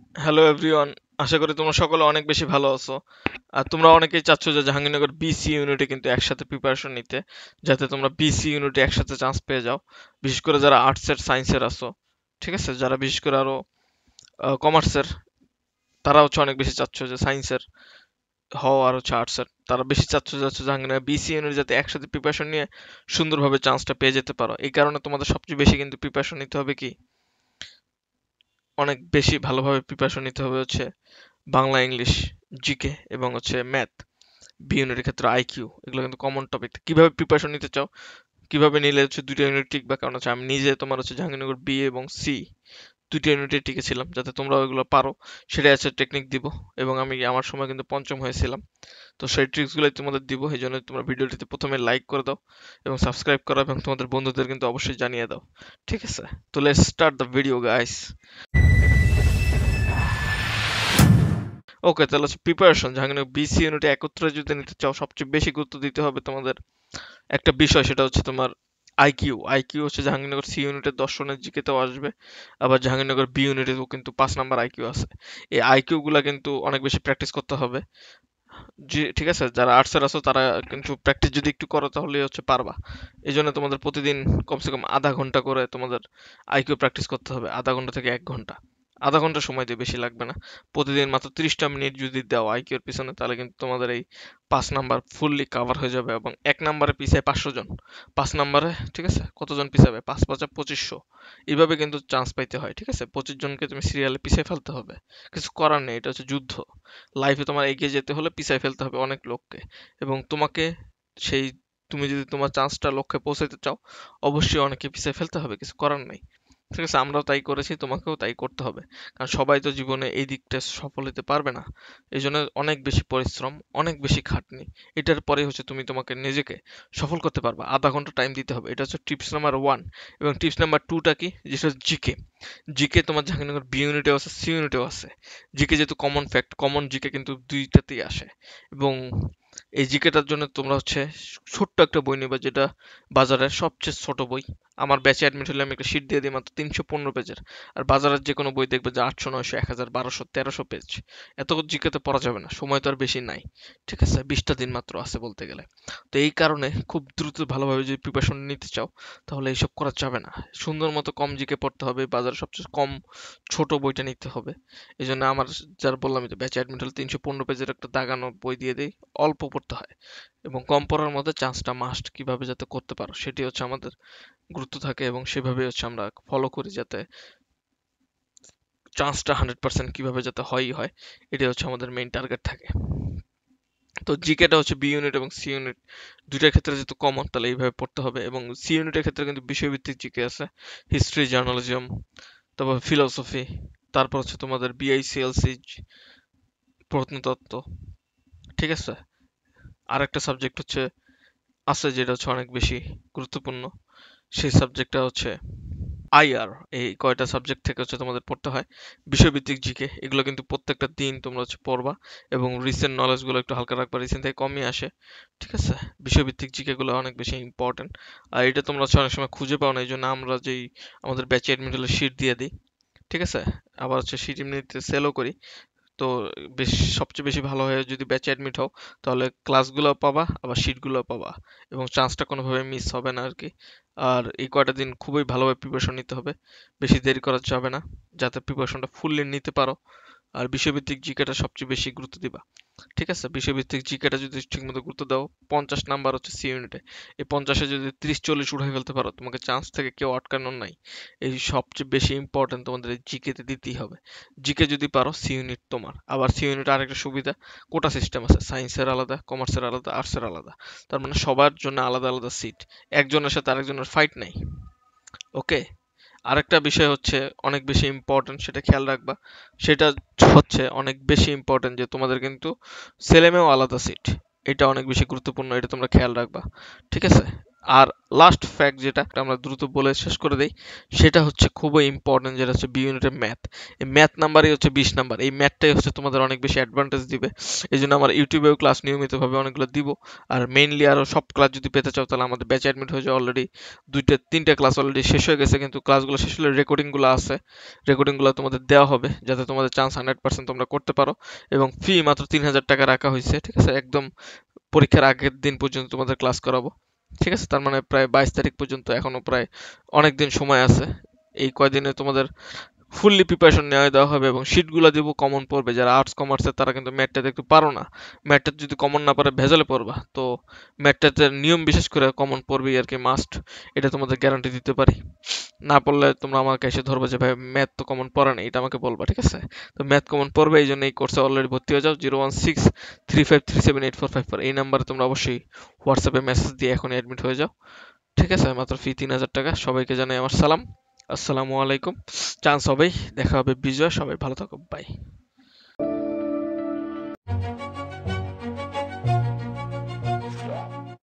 Hello everyone, আশা করি তোমরা সকলে অনেক বেশি ভালো আছো। আর তোমরা অনেকেই চাচ্ছ যে জাহাঙ্গীরনগর বিসি ইউনিটে কিন্তু একসাথে প্রিপারেশন নিতে, যাতে তোমরা বিসি ইউনিটে একসাথে চান্স পেয়ে যাও। বিশেষ করে যারা আর্টসের সায়েন্সের আছো, ঠিক আছে, যারা বিশেষ করে আরো কমার্সের, তারা হচ্ছে অনেক বেশি চাচ্ছ যে সায়েন্সের হও আর হচ্ছে আর্টসের, তারা বেশি চাচ্ছ যে হচ্ছে জাহাঙ্গীরনগর বিসি ইউনিট যাতে একসাথে প্রিপারেশন নিয়ে সুন্দরভাবে চান্সটা পেয়ে যেতে পারো। এই কারণে তোমাদের সবচেয়ে বেশি কিন্তু প্রিপারেশন নিতে হবে কি, অনেক বেশি ভালোভাবে প্রিপারেশন নিতে হবে হচ্ছে বাংলা, ইংলিশ, জিকে এবং হচ্ছে ম্যাথ। বি ইউনিটের ক্ষেত্রে আইকিউ, এগুলো কিন্তু কমন টপিক। কিভাবে প্রিপারেশন নিতে চাও, কিভাবে নিলে হচ্ছে দুইটা ইউনিট টিকবে, কারণ হচ্ছে আমি নিজে তোমার হচ্ছে জাহাঙ্গীরনগর বি এবং সি দুইটা ইউনিটে টিকেছিলাম, যাতে তোমরা ওইগুলো পারো সেটাই আছে টেকনিক দিব। এবং আমি আমার সময় কিন্তু পঞ্চম হয়েছিলাম, তো সেই ট্রিক্সগুলো তোমাদের দিব। এই জন্য তোমরা ভিডিওটিতে প্রথমে লাইক করে দাও এবং সাবস্ক্রাইব করো, এবং তোমাদের বন্ধুদের কিন্তু অবশ্যই জানিয়ে দাও, ঠিক আছে? তো let's start the video guys. Okay, তাহলে হচ্ছে প্রিপারেশন জাহাঙ্গীরনগর বিসি ইউনিটে একত্রে যদি নিতে চাও, সবচেয়ে বেশি গুরুত্ব দিতে হবে তোমাদের একটা বিষয়, সেটা হচ্ছে তোমার আইকিউ। আইকিউ হচ্ছে জাহাঙ্গীরনগর সি ইউনিটের দর্শনের জিকেতেও আসবে, আবার জাহাঙ্গীরনগর বি ইউনিটেও কিন্তু 5 নাম্বার আইকিউ আছে। এই আইকিউ গুলা কিন্তু অনেক বেশি প্র্যাকটিস করতে হবে। জি, ঠিক আছে, যারা আর্টসের আছো তারা কিন্তু প্র্যাকটিস যদি একটু করো তাহলে হচ্ছে পারবা। এই জন্য তোমাদের প্রতিদিন কমসে কম আধা ঘন্টা করে তোমাদের আইকিউ প্র্যাকটিস করতে হবে, আধা ঘন্টা থেকে 1 ঘন্টা। আধা ঘন্টা সময় দিয়ে, বেশি লাগবে না। প্রতিদিন মাত্র 30টা মিনিট যদি দাও আইকিউর পিছনে, তাহলে কিন্তু তোমাদের এই 5 নাম্বার ফুললি কাভার হয়ে যাবে। এবং 1 নাম্বারে পিছায় 500 জন, 5 নাম্বারে, ঠিক আছে, কতজন পিছাবে, 5 5 2500। এইভাবে কিন্তু চান্স পাইতে হয়, ঠিক আছে? 25 জনকে তুমি সিরিয়ালে পিছিয়ে ফেলতে হবে, কিছু করার নেই, এটা হচ্ছে যুদ্ধ। লাইফে তোমার এগিয়ে যেতে হলে পিছায় ফেলতে হবে অনেক লোককে। এবং তোমাকে সেই, তুমি যদি তোমার চান্সটা লক্ষ্যে পৌঁছাতে চাও, অবশ্যই অনেকে পিছায় ফেলতে হবে, কিছু করার নেই, ঠিক আছে? আমরাও তাই করেছি, তোমাকেও তাই করতে হবে। কারণ সবাই তো জীবনে এই দিকটা সফল হতে পারবে না। এই জন্য অনেক বেশি পরিশ্রম, অনেক বেশি খাটনি, এটার পরে হচ্ছে তুমি তোমাকে নিজেকে সফল করতে পারবে। আধা ঘন্টা টাইম দিতে হবে, এটা হচ্ছে টিপস নাম্বার 1। এবং টিপস নাম্বার 2টা কি, যেটা হচ্ছে জিকে। জিকে তোমার জাহাঙ্গীরনগর বি ইউনিটেও আছে, সি ইউনিটেও আছে। জিকে যেহেতু কমন ফ্যাক্ট, কমন জিকে কিন্তু দুইটাতেই আসে। এবং এই জিকেটার জন্য তোমরা হচ্ছে ছোট্ট একটা বই নেবে, যেটা বাজারের সবচেয়ে ছোট বই। আমার ব্যাচে অ্যাডমিট হলে আমি একটা শিট দিয়ে দিই মাত্র 315 পেজের। আর বাজারের যে কোনো বই দেখবে যে 800 900 1000 1200 1300 পেজ। এত জিকেতে পড়া যাবে না, সময় তো আর বেশি নাই, ঠিক আছে? 20টা দিন মাত্র আছে বলতে গেলে। তো এই কারণে খুব দ্রুত ভালোভাবে যদি প্রিপারেশন নিতে চাও, তাহলে এইসব করা যাবে না। সুন্দর মতো কম জিকে পড়তে হবে, বাজারে সবচেয়ে কম ছোট বইটা নিতে হবে। এই জন্য আমার, যার বললাম যে ব্যাচে অ্যাডমিট হলে 315 পেজের একটা দাগানো বই দিয়ে দিই, অল্প পড়তে হয় এবং কম পড়ার মধ্যে চান্সটা মাস্ট। কিভাবে যাতে করতে পারো সেটি হচ্ছে আমাদের গুরুত্ব থাকে, এবং সেভাবে হচ্ছে আমরা ফলো করি, যাতে চান্সটা 100% কিভাবে যাতে হয়ই হয়, এটাই হচ্ছে আমাদের মেইন টার্গেট থাকে। তো জিকেটা হচ্ছে বি ইউনিট এবং সি ইউনিট দুইটার ক্ষেত্রে যেহেতু কমন, তাহলে এইভাবে পড়তে হবে। এবং সি ইউনিটের ক্ষেত্রে কিন্তু বিষয়ভিত্তিক জিকে আছে, হিস্ট্রি, জার্নালিজম, তারপর ফিলোসফি, তারপর হচ্ছে তোমাদের বিআইসিএলসি, প্রত্নতত্ত্ব, ঠিক আছে? আরেকটা সাবজেক্ট হচ্ছে আছে, যেটা হচ্ছে অনেক বেশি গুরুত্বপূর্ণ, সেই সাবজেক্টটা হচ্ছে আইআর। এই কয়টা সাবজেক্ট থেকে হচ্ছে তোমাদের পড়তে হয় বিষয়ভিত্তিক জিকে। এগুলো কিন্তু প্রত্যেকটা দিন তোমরা হচ্ছে পড়বা, এবং রিসেন্ট নলেজ গুলো একটু হালকা রাখবা, রিসেন্ট থেকে কমই আসে, ঠিক আছে? বিষয়ভিত্তিক জিকে গুলো অনেক বেশি ইম্পর্টেন্ট। আর এটা তোমরা হচ্ছে অনেক সময় খুঁজে পাও না, এই জন্য আমরা যেই আমাদের ব্যাচে এডমিট হলে শিট দিয়ে দিই, ঠিক আছে? আবার হচ্ছে শিট এমনিতে সেলও করি। তো সবচেয়ে বেশি ভালো হয় যদি ব্যাচে অ্যাডমিট হও, তাহলে ক্লাসগুলো পাবা, আবার শিটগুলো পাবা, এবং চান্সটা কোনোভাবে মিস হবে না আর কি। আর এই কয়টা দিন খুবই ভালোভাবে প্রিপারেশন নিতে হবে, বেশি দেরি করা যাবে না, যাতে প্রিপারেশনটা ফুললি নিতে পারো। আর বিষয়ভিত্তিক জিকেটা সবচেয়ে বেশি গুরুত্ব দিবা, ঠিক আছে? বিষয়ভিত্তিক জিকেটা যদি ঠিকমতো গুরুত্ব দাও, 50 নাম্বার হচ্ছে সি ইউনিটে, এই 50-এ যদি 30 40 উঠাই ফেলতে পারো, তোমাকে চান্স থেকে কেউ আটকানোর নাই। এই সবচেয়ে বেশি ইম্পর্টেন্ট তোমাদের এই জিকেতে দিতেই হবে। জিকে যদি পারো, সি ইউনিট তোমার। আবার সি ইউনিট আরেকটা সুবিধা, কোটা সিস্টেম আছে, সায়েন্সের আলাদা, কমার্সের আলাদা, আর্টসের আলাদা। তার মানে সবার জন্য আলাদা আলাদা সিট, একজনের সাথে আরেকজনের ফাইট নাই। ওকে, আরেকটা বিষয় হচ্ছে অনেক বেশি ইম্পর্টেন্ট, সেটা খেয়াল রাখবা। সেটা হচ্ছে অনেক বেশি ইম্পর্টেন্ট যে তোমাদের কিন্তু ছেলে মেয়েও আলাদা সিট। এটা অনেক বেশি গুরুত্বপূর্ণ, এটা তোমরা খেয়াল রাখবা, ঠিক আছে? আর লাস্ট ফ্যাক্ট যেটা আমরা দ্রুত বলে শেষ করে দেই, সেটা হচ্ছে খুবই ইম্পর্টেন্ট, যেটা হচ্ছে বি ইউনিটের ম্যাথ। এই ম্যাথ নাম্বারই হচ্ছে 20 নাম্বার। এই ম্যাথটাই হচ্ছে তোমাদের অনেক বেশি অ্যাডভান্টেজ দিবে। এই জন্য আমার ইউটিউবেও ক্লাস নিয়মিতভাবে অনেকগুলো দিব। আর মেইনলি আরও সব ক্লাস যদি পেতে চাও তাহলে আমাদের ব্যাচে অ্যাডমিট হয়ে যাও। অলরেডি 2-3টা ক্লাস অলরেডি শেষ হয়ে গেছে, কিন্তু ক্লাসগুলো শেষ হলে রেকর্ডিংগুলো আছে, রেকর্ডিংগুলো তোমাদের দেওয়া হবে যাতে তোমাদের চান্স 100% তোমরা করতে পারো। এবং ফি মাত্র 3000 টাকা রাখা হয়েছে, ঠিক আছে? একদম পরীক্ষার আগের দিন পর্যন্ত তোমাদের ক্লাস করাবো, ঠিক আছে? তার মানে প্রায় 22 তারিখ পর্যন্ত এখনো প্রায় অনেক দিন সময় আছে। এই কয়দিনে তোমাদের ফুললি প্রিপারেশন নেওয়া দেওয়া হবে এবং শিটগুলো দিব কমন পড়বে। যারা আর্টস কমার্সের তারা কিন্তু ম্যাথটাতে একটু পারো না, ম্যাথটা যদি কমন না পারে ভেজালে পড়বা। তো ম্যাথটাতে নিয়ম বিশেষ করে কমন পড়বেই আর কি, মাস্ট। এটা তোমাদের গ্যারান্টি দিতে পারি। না পড়লে তোমরা আমাকে এসে ধরবে যে ভাই ম্যাথ তো কমন পড়ে না, এটা আমাকে বলবা, ঠিক আছে? তো ম্যাথ কমন পড়বে, এই জন্য এই কোর্সে অলরেডি ভর্তি হয়ে যাও। 01635378454 এই নাম্বারে তোমরা অবশ্যই হোয়াটসঅ্যাপে মেসেজ দিয়ে এখনই অ্যাডমিট হয়ে যাও, ঠিক আছে? মাত্র ফি 3000 টাকা। সবাইকে জানাই আমার সালাম। আসসালামু আলাইকুম। চান্স হবেই, দেখা হবে বিজয়। সবাই ভালো থাকো, বাই।